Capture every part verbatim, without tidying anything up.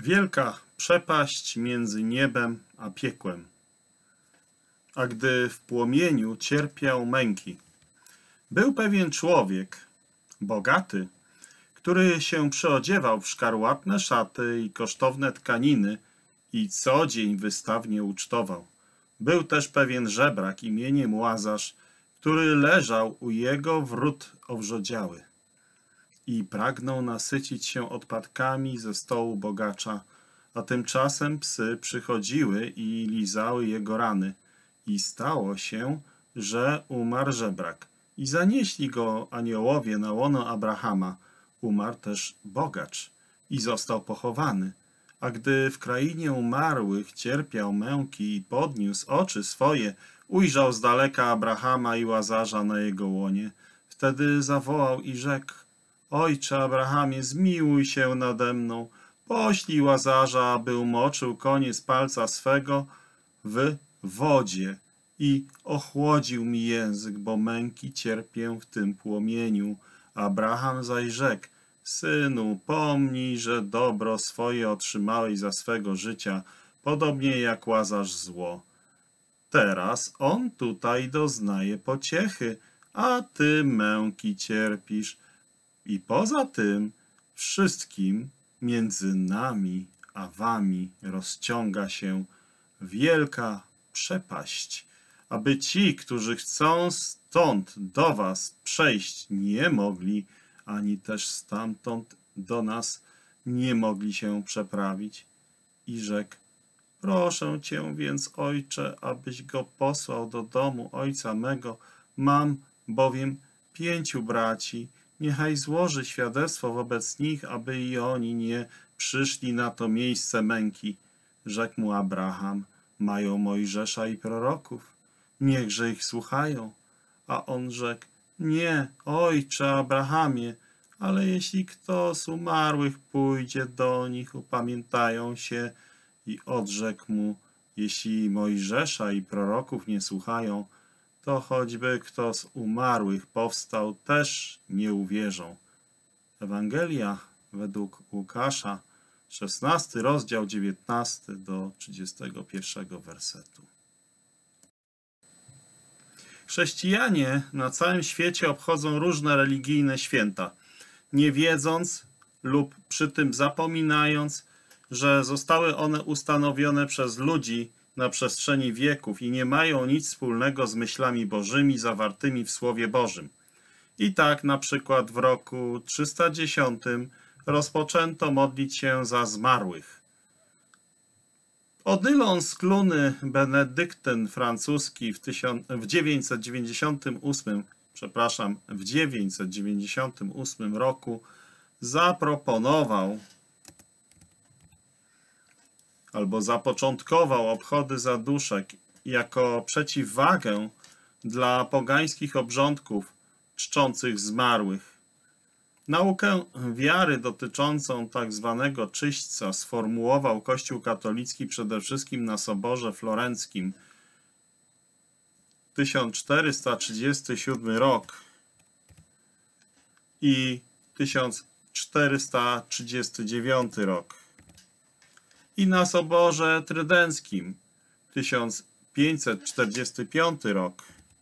Wielka przepaść między niebem a piekłem. A gdy w płomieniu cierpiał męki. Był pewien człowiek, bogaty, który się przyodziewał w szkarłatne szaty i kosztowne tkaniny i co dzień wystawnie ucztował. Był też pewien żebrak imieniem Łazarz, który leżał u jego wrót owrzodziały i pragnął nasycić się odpadkami ze stołu bogacza, a tymczasem psy przychodziły i lizały jego rany. I stało się, że umarł żebrak. I zanieśli go aniołowie na łono Abrahama. Umarł też bogacz i został pochowany. A gdy w krainie umarłych cierpiał męki i podniósł oczy swoje, ujrzał z daleka Abrahama i Łazarza na jego łonie. Wtedy zawołał i rzekł: Ojcze Abrahamie, zmiłuj się nade mną, poślij Łazarza, aby umoczył koniec palca swego w wodzie i ochłodził mi język, bo męki cierpię w tym płomieniu. Abraham zaś rzekł: Synu, pomnij, że dobro swoje otrzymałeś za swego życia, podobnie jak Łazarz zło. Teraz on tutaj doznaje pociechy, a ty męki cierpisz. I poza tym wszystkim między nami a wami rozciąga się wielka przepaść, aby ci, którzy chcą stąd do was przejść, nie mogli, ani też stamtąd do nas nie mogli się przeprawić. I rzekł: Proszę cię więc, ojcze, abyś go posłał do domu ojca mego. Mam bowiem pięciu braci. Niechaj złoży świadectwo wobec nich, aby i oni nie przyszli na to miejsce męki. Rzekł mu Abraham: Mają Mojżesza i proroków, niechże ich słuchają. A on rzekł: Nie, ojcze Abrahamie, ale jeśli kto z umarłych pójdzie do nich, upamiętają się. I odrzekł mu: Jeśli Mojżesza i proroków nie słuchają, to choćby kto z umarłych powstał, też nie uwierzą. Ewangelia według Łukasza, szesnasty rozdział, dziewiętnasty do trzydziestego pierwszego wersetu. Chrześcijanie na całym świecie obchodzą różne religijne święta, nie wiedząc lub przy tym zapominając, że zostały one ustanowione przez ludzi na przestrzeni wieków i nie mają nic wspólnego z myślami bożymi zawartymi w Słowie Bożym. I tak na przykład w roku trzysta dziesiątym rozpoczęto modlić się za zmarłych. Odylon Skluny Benedyktyn francuski w, w dziewięćset dziewięćdziesiątym ósmym, przepraszam, w dziewięćset dziewięćdziesiątym ósmym roku zaproponował albo zapoczątkował obchody zaduszek jako przeciwwagę dla pogańskich obrządków czczących zmarłych. Naukę wiary dotyczącą tak zwanego czyśćca sformułował Kościół katolicki przede wszystkim na Soborze Florenckim. tysiąc czterysta trzydziesty siódmy rok i tysiąc czterysta trzydziesty dziewiąty rok. I na Soborze Trydenckim tysiąc pięćset czterdziesty piąty rok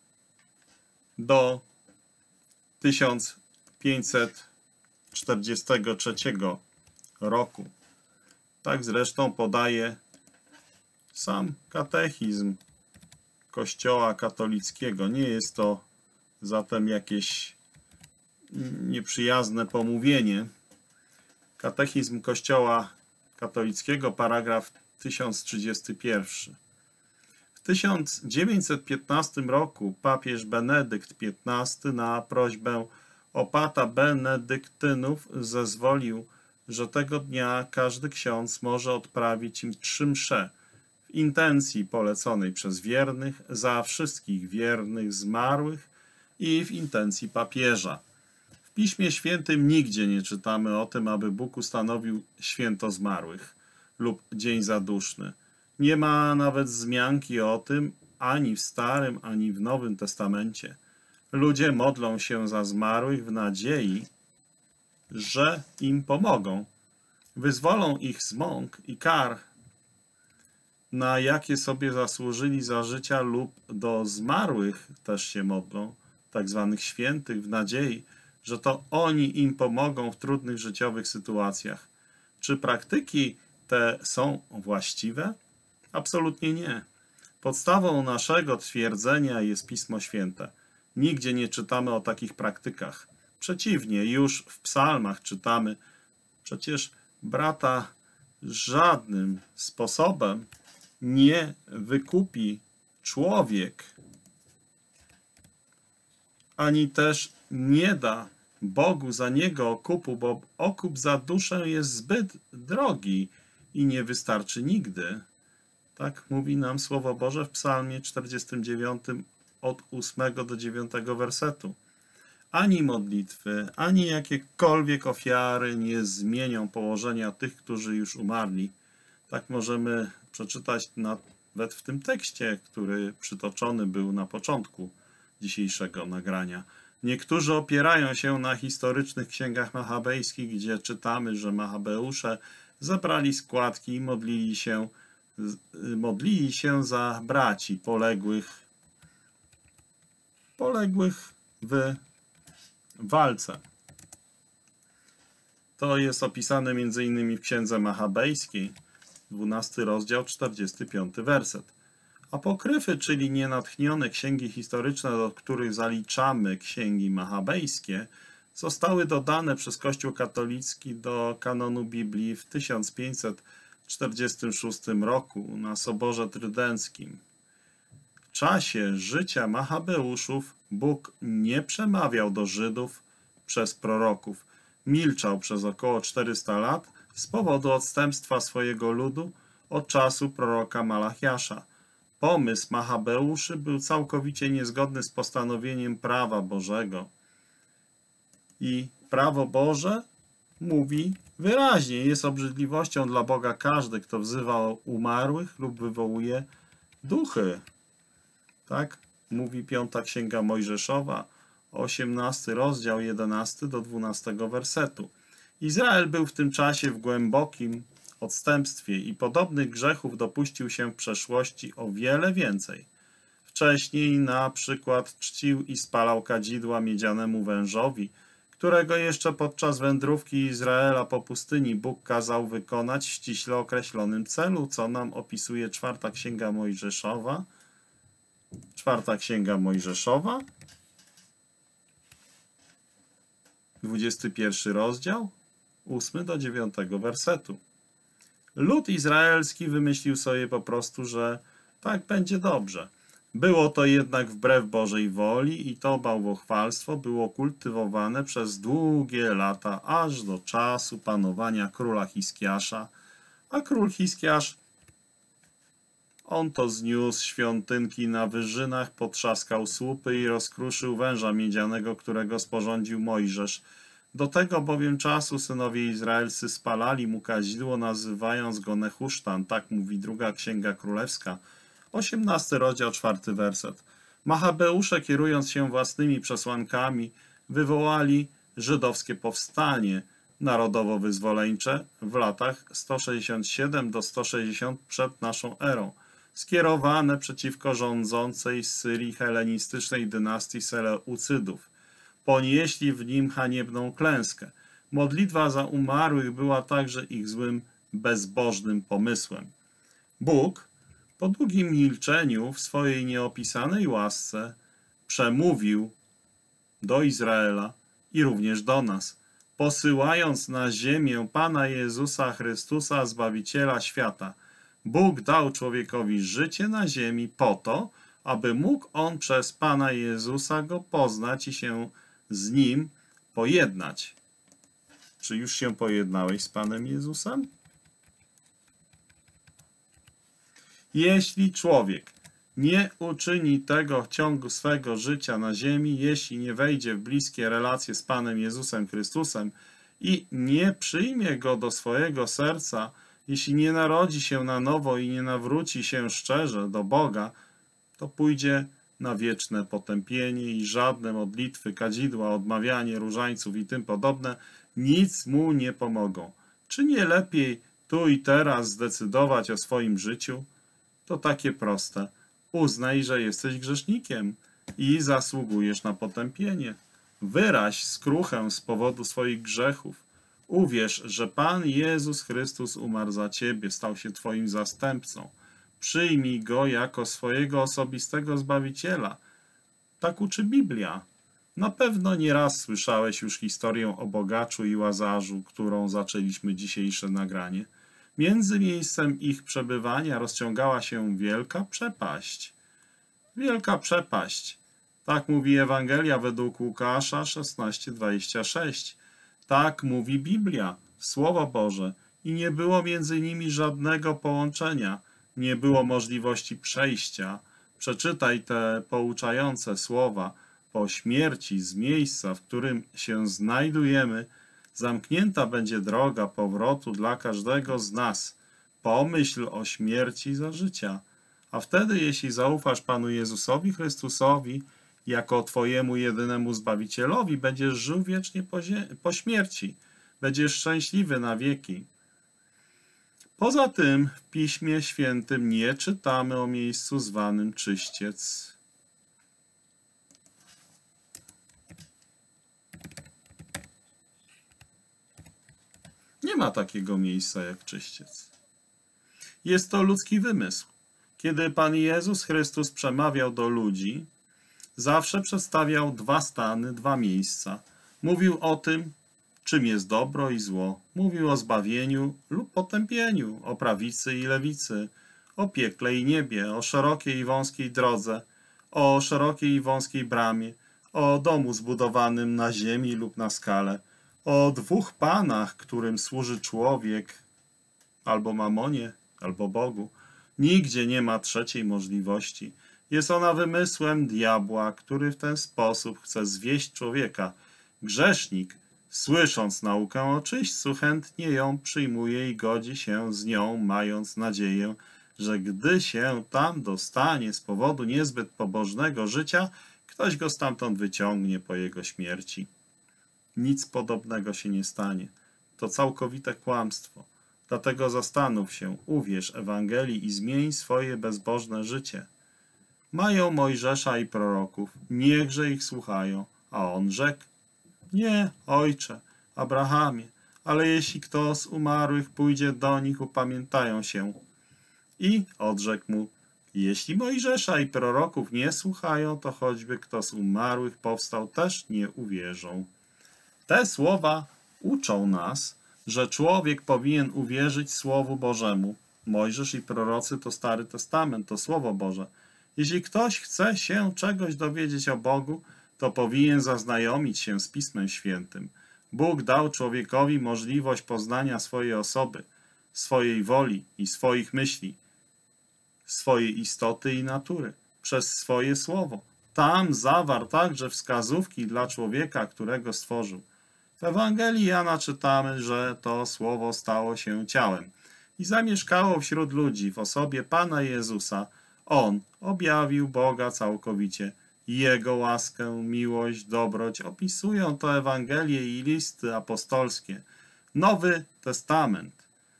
do tysiąc pięćset czterdziestego trzeciego roku. Tak zresztą podaje sam katechizm Kościoła katolickiego. Nie jest to zatem jakieś nieprzyjazne pomówienie. Katechizm Kościoła katolickiego, paragraf tysiąc trzydziesty pierwszy. W tysiąc dziewięćset piętnastym roku papież Benedykt piętnasty na prośbę opata benedyktynów zezwolił, że tego dnia każdy ksiądz może odprawić im trzy msze w intencji poleconej przez wiernych za wszystkich wiernych zmarłych i w intencji papieża. W Piśmie Świętym nigdzie nie czytamy o tym, aby Bóg ustanowił święto zmarłych lub dzień zaduszny. Nie ma nawet wzmianki o tym ani w Starym, ani w Nowym Testamencie. Ludzie modlą się za zmarłych w nadziei, że im pomogą. wyzwolą ich z mąk i kar, na jakie sobie zasłużyli za życia, lub do zmarłych też się modlą, tak zwanych świętych, w nadziei, że to oni im pomogą w trudnych życiowych sytuacjach. Czy praktyki te są właściwe? Absolutnie nie. Podstawą naszego twierdzenia jest Pismo Święte. Nigdzie nie czytamy o takich praktykach. Przeciwnie, już w psalmach czytamy, przecież brata żadnym sposobem nie wykupi człowiek, ani też nie da Bogu za niego okupu, bo okup za duszę jest zbyt drogi i nie wystarczy nigdy. Tak mówi nam Słowo Boże w Psalmie czterdziestym dziewiątym od ósmego do dziewiątego wersetu. Ani modlitwy, ani jakiekolwiek ofiary nie zmienią położenia tych, którzy już umarli. Tak możemy przeczytać nawet w tym tekście, który przytoczony był na początku dzisiejszego nagrania. Niektórzy opierają się na historycznych księgach machabejskich, gdzie czytamy, że Machabeusze zabrali składki i modlili się, modlili się za braci poległych, poległych w walce. To jest opisane między innymi w Księdze Machabejskiej, dwunasty rozdział, czterdziesty piąty werset. Apokryfy, czyli nienatchnione księgi historyczne, do których zaliczamy księgi machabejskie, zostały dodane przez Kościół katolicki do kanonu Biblii w tysiąc pięćset czterdziestym szóstym roku na Soborze Trydenckim. W czasie życia Machabeuszów Bóg nie przemawiał do Żydów przez proroków. Milczał przez około czterysta lat z powodu odstępstwa swojego ludu od czasu proroka Malachiasza. Pomysł Machabeuszy był całkowicie niezgodny z postanowieniem prawa Bożego. I prawo Boże mówi wyraźnie, jest obrzydliwością dla Boga każdy, kto wzywa umarłych lub wywołuje duchy. Tak mówi piąta Księga Mojżeszowa, osiemnasty rozdział, jedenasty do dwunastego wersetu. Izrael był w tym czasie w głębokim odstępstwie i podobnych grzechów dopuścił się w przeszłości o wiele więcej. Wcześniej na przykład czcił i spalał kadzidła miedzianemu wężowi, którego jeszcze podczas wędrówki Izraela po pustyni Bóg kazał wykonać w ściśle określonym celu, co nam opisuje czwarta Księga Mojżeszowa. Czwarta Księga Mojżeszowa, dwudziesty pierwszy rozdział, ósmy do dziewiątego wersetu. Lud izraelski wymyślił sobie po prostu, że tak będzie dobrze. Było to jednak wbrew Bożej woli i to bałwochwalstwo było kultywowane przez długie lata, aż do czasu panowania króla Hiskiasza. A król Hiskiasz, on to zniósł świątynki na wyżynach, potrzaskał słupy i rozkruszył węża miedzianego, którego sporządził Mojżesz. Do tego bowiem czasu synowie izraelscy spalali mu kadzidło, nazywając go Nehusztan. Tak mówi druga Księga Królewska, osiemnasty rozdział, czwarty werset. Machabeusze, kierując się własnymi przesłankami, wywołali żydowskie powstanie narodowo-wyzwoleńcze w latach sto sześćdziesiąt siedem do sto sześćdziesiąt przed naszą erą, skierowane przeciwko rządzącej z Syrii helenistycznej dynastii Seleucydów. Ponieśli w nim haniebną klęskę. Modlitwa za umarłych była także ich złym, bezbożnym pomysłem. Bóg, po długim milczeniu w swojej nieopisanej łasce, przemówił do Izraela i również do nas, posyłając na ziemię Pana Jezusa Chrystusa, Zbawiciela świata. Bóg dał człowiekowi życie na ziemi po to, aby mógł on przez Pana Jezusa go poznać i się z Nim pojednać. Czy już się pojednałeś z Panem Jezusem? Jeśli człowiek nie uczyni tego w ciągu swego życia na ziemi, jeśli nie wejdzie w bliskie relacje z Panem Jezusem Chrystusem i nie przyjmie Go do swojego serca, jeśli nie narodzi się na nowo i nie nawróci się szczerze do Boga, to pójdzie na wieczne potępienie i żadne modlitwy, kadzidła, odmawianie różańców i tym podobne nic mu nie pomogą. Czy nie lepiej tu i teraz zdecydować o swoim życiu? To takie proste. Uznaj, że jesteś grzesznikiem i zasługujesz na potępienie. Wyraź skruchę z powodu swoich grzechów. Uwierz, że Pan Jezus Chrystus umarł za ciebie, stał się twoim zastępcą. Przyjmij Go jako swojego osobistego Zbawiciela. Tak uczy Biblia. Na pewno nieraz słyszałeś już historię o bogaczu i łazarzu, którą zaczęliśmy dzisiejsze nagranie. Między miejscem ich przebywania rozciągała się wielka przepaść. Wielka przepaść. Tak mówi Ewangelia według Łukasza szesnaście dwadzieścia sześć. Tak mówi Biblia, Słowo Boże. I nie było między nimi żadnego połączenia. Nie było możliwości przejścia. Przeczytaj te pouczające słowa. Po śmierci z miejsca, w którym się znajdujemy, zamknięta będzie droga powrotu dla każdego z nas. Pomyśl o śmierci za życia. A wtedy, jeśli zaufasz Panu Jezusowi Chrystusowi jako Twojemu jedynemu Zbawicielowi, będziesz żył wiecznie po, po śmierci. Będziesz szczęśliwy na wieki. Poza tym w Piśmie Świętym nie czytamy o miejscu zwanym Czyściec. Nie ma takiego miejsca jak Czyściec. Jest to ludzki wymysł. Kiedy Pan Jezus Chrystus przemawiał do ludzi, zawsze przedstawiał dwa stany, dwa miejsca. Mówił o tym, czym jest dobro i zło. Mówił o zbawieniu lub potępieniu, o prawicy i lewicy, o piekle i niebie, o szerokiej i wąskiej drodze, o szerokiej i wąskiej bramie, o domu zbudowanym na ziemi lub na skale, o dwóch panach, którym służy człowiek, albo mamonie, albo Bogu. Nigdzie nie ma trzeciej możliwości. Jest ona wymysłem diabła, który w ten sposób chce zwieść człowieka. Grzesznik, słysząc naukę o czyśćcu, chętnie ją przyjmuje i godzi się z nią, mając nadzieję, że gdy się tam dostanie z powodu niezbyt pobożnego życia, ktoś go stamtąd wyciągnie po jego śmierci. Nic podobnego się nie stanie. To całkowite kłamstwo. Dlatego zastanów się, uwierz Ewangelii i zmień swoje bezbożne życie. Mają Mojżesza i proroków, niechże ich słuchają. A on rzekł, nie, ojcze, Abrahamie, ale jeśli kto z umarłych pójdzie do nich, upamiętają się. I odrzekł mu, jeśli Mojżesza i proroków nie słuchają, to choćby kto z umarłych powstał, też nie uwierzą. Te słowa uczą nas, że człowiek powinien uwierzyć Słowu Bożemu. Mojżesz i prorocy to Stary Testament, to Słowo Boże. Jeśli ktoś chce się czegoś dowiedzieć o Bogu, to powinien zaznajomić się z Pismem Świętym. Bóg dał człowiekowi możliwość poznania swojej osoby, swojej woli i swoich myśli, swojej istoty i natury, przez swoje Słowo. Tam zawarł także wskazówki dla człowieka, którego stworzył. W Ewangelii Jana czytamy, że to Słowo stało się ciałem i zamieszkało wśród ludzi w osobie Pana Jezusa. On objawił Boga całkowicie. Jego łaskę, miłość, dobroć opisują to Ewangelie i listy apostolskie. Nowy Testament.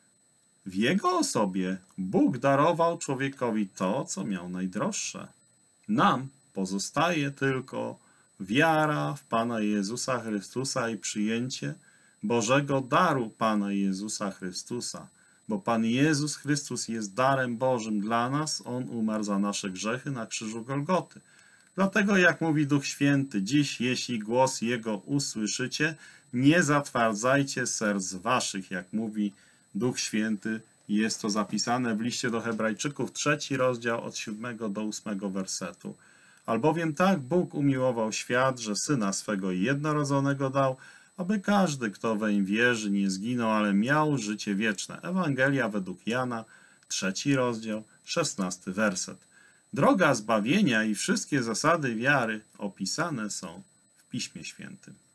W Jego osobie Bóg darował człowiekowi to, co miał najdroższe. Nam pozostaje tylko wiara w Pana Jezusa Chrystusa i przyjęcie Bożego daru Pana Jezusa Chrystusa. Bo Pan Jezus Chrystus jest darem Bożym dla nas. On umarł za nasze grzechy na krzyżu Golgoty. Dlatego, jak mówi Duch Święty, dziś, jeśli głos Jego usłyszycie, nie zatwardzajcie serc waszych, jak mówi Duch Święty. Jest to zapisane w liście do Hebrajczyków, trzeci rozdział od siódmego do ósmego wersetu. Albowiem tak Bóg umiłował świat, że Syna swego jednorodzonego dał, aby każdy, kto weń wierzy, nie zginął, ale miał życie wieczne. Ewangelia według Jana, trzeci rozdział, szesnasty werset. Droga zbawienia i wszystkie zasady wiary opisane są w Piśmie Świętym.